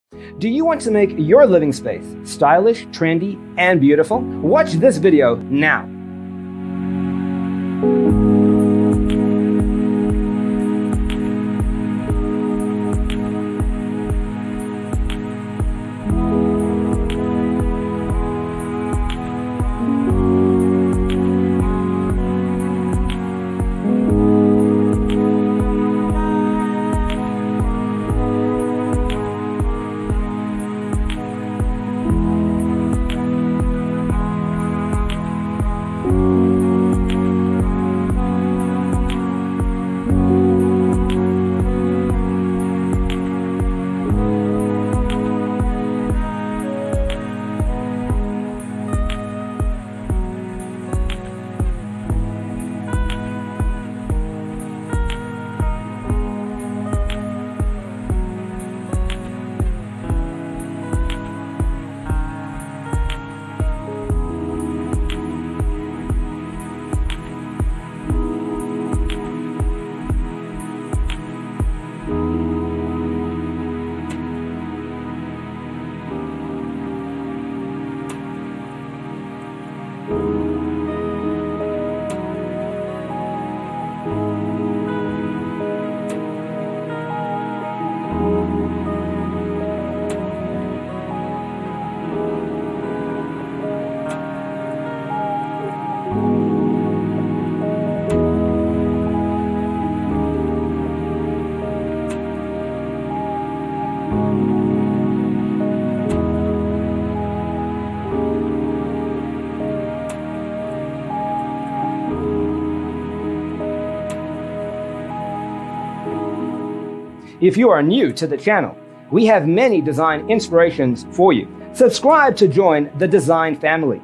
Do you want to make your living space stylish, trendy, and beautiful? Watch this video now. If you are new to the channel, we have many design inspirations for you. Subscribe to join the design family.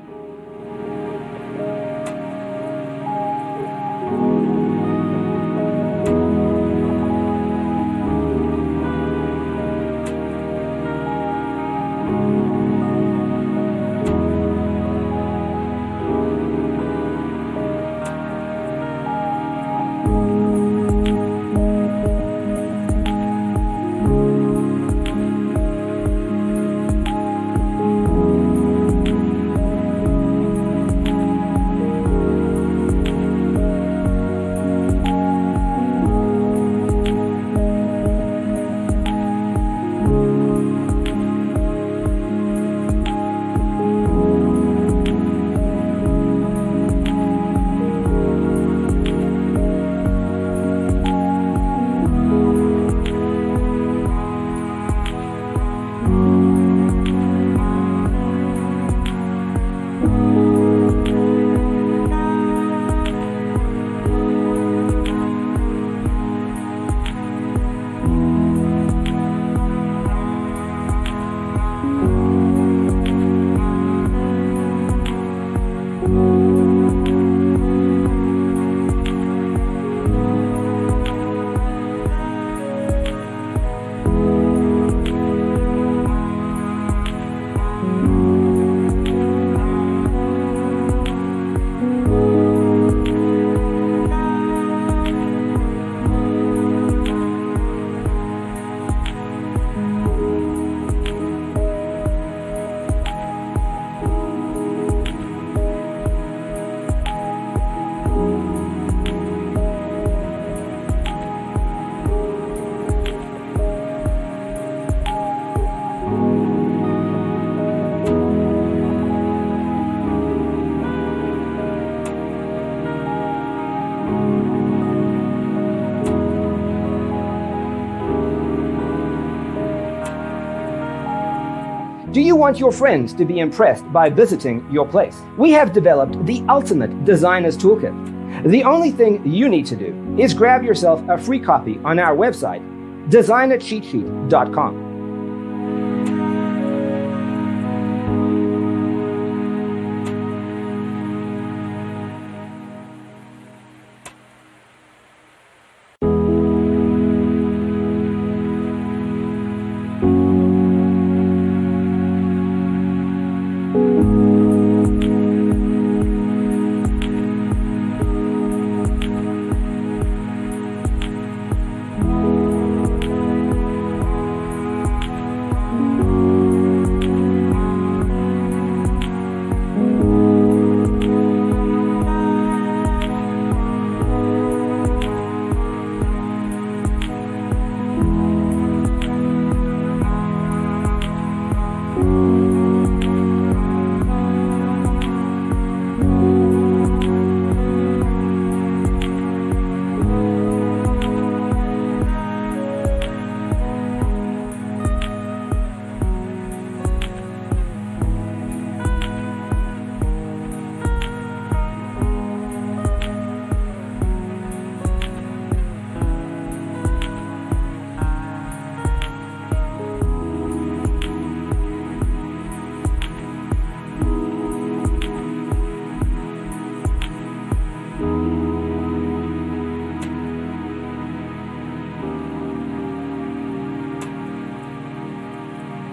Do you want your friends to be impressed by visiting your place? We have developed the ultimate designer's toolkit. The only thing you need to do is grab yourself a free copy on our website, designercheatsheet.com.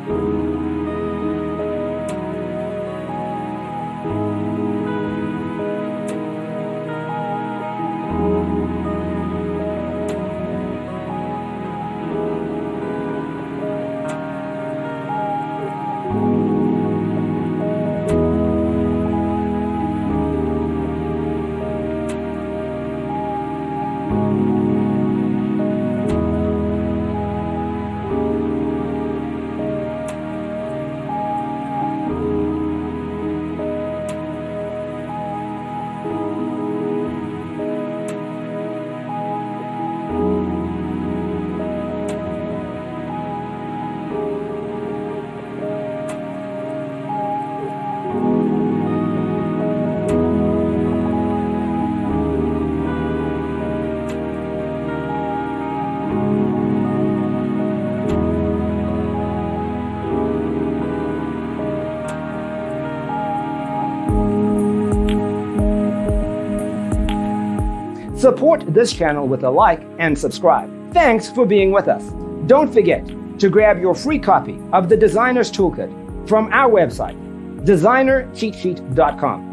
Support this channel with a like and subscribe. Thanks for being with us. Don't forget to grab your free copy of the Designer's Toolkit from our website, designercheatsheet.com.